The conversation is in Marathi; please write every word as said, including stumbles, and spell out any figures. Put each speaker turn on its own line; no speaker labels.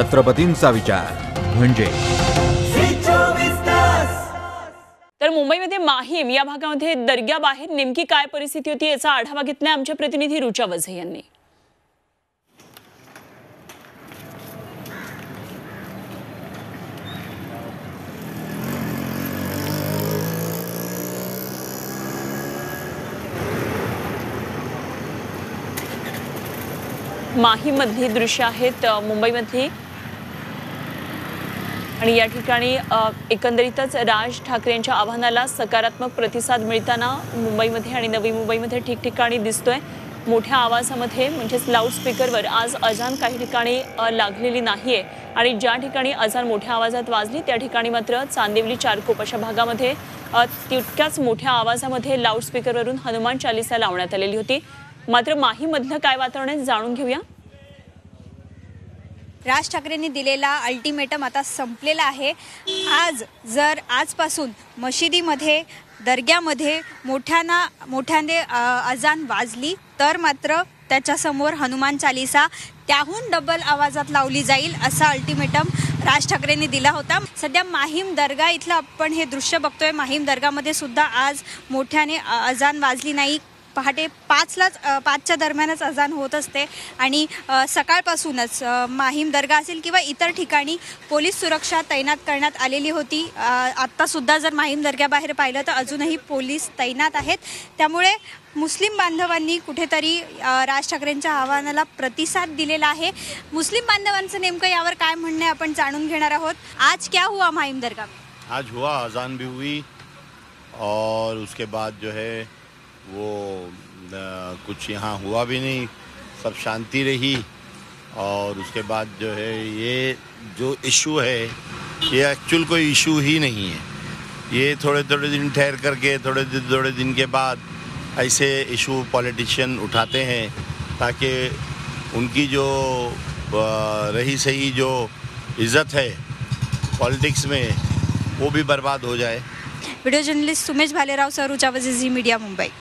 छत्रपतींचा विचार म्हणजे।
तर मुंबईमध्ये माहीम या भागामध्ये दर्ग्याबाहेर नेमकी काय परिस्थिती होती याचा आढावा घेतलाय आमच्या प्रतिनिधी रुचा वझे यांनी। माहीम मधली दृश्य आहेत मुंबईमध्ये आणि या ठिकाणी एकंदरीतच राज ठाकरे यांच्या आव्हानाला सकारात्मक प्रतिसाद मिळताना मुंबईमध्ये आणि नवी मुंबईमध्ये ठिकठिकाणी दिसतोय। मोठ्या आवाजामध्ये म्हणजेच लाऊडस्पीकरवर आज अजान काही ठिकाणी लागलेली नाहीये आणि ज्या ठिकाणी अजान मोठ्या आवाजात वाजली त्या ठिकाणी मात्र चांदिवली चारकोप अशा भागामध्ये तितक्याच मोठ्या आवाजामध्ये लाऊडस्पीकरवरून हनुमान चालीसा लावण्यात आलेली होती। मात्र माहीममधलं काय वातावरण आहे जाणून घेऊया।
राज ठाकरेंनी दिलेला अल्टिमेटम आता संपलेला आहे। आज जर आजपासून मशिदीमध्ये दर्ग्यामध्ये मोठ्याना मोठ्याने अजान वाजली तर मात्र त्याच्यासमोर हनुमान चालीसा त्याहून डबल आवाजात लावली जाईल असा अल्टिमेटम राज ठाकरेंनी दिला होता। सध्या माहीम दर्गा इथलं आपण हे दृश्य बघतोय। माहीम दर्गामध्ये सुद्धा आज मोठ्याने अजान वाजली नाही। पहाटे पाचलाच पाचच्या दरम्यानच अजान होत असते आणि सकाळपासूनच माहीम दर्गा असेल किंवा इतर ठिकाणी पोलीस सुरक्षा तैनात करण्यात आलेली होती। आत्ता सुद्धा जर माहीम दर्ग्याबाहेर पाहिलं तर अजूनही पोलीस तैनात आहेत। त्यामुळे मुस्लिम बांधवांनी कुठेतरी राज ठाकरेंच्या आव्हानाला प्रतिसाद दिलेला आहे। मुस्लिम बांधवांचं नेमकं यावर काय म्हणणं आहे आपण जाणून घेणार आहोत। आज क्या हुआ माहीम दरगाह में?
आज हुआ अजान भी हुई और उसके बाद जो है वो आ, कुछ यहाँ हुआ भी नहीं, सब शांति रही। और उसके बाद जो है ये जो इशू है ये एक्चुअल कोई इशू ही नहीं है। ये थोड़े थोड़े दिन ठहर करके थोड़े थोड़े दिन के बाद ऐसे इशू पॉलिटिशियन उठाते हैं ताकि उनकी जो रही सही जो इज्जत है पॉलिटिक्स में वो भी बर्बाद हो जाए।
Video journalist Sumesh Bhalerao sir, Rucha Vaze, Zee media, Mumbai.